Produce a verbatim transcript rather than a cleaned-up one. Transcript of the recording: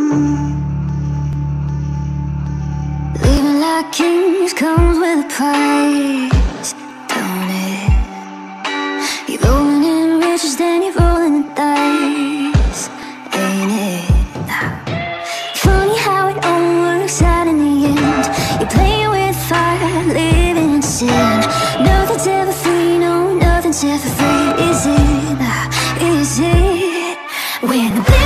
Living like kings comes with a price, don't it? You're rolling in riches, then you're rolling the dice, ain't it? Funny how it all works out in the end. You're playing with fire, living in sin. Nothing's ever free, no, nothing's ever free. Is it? Is it? When the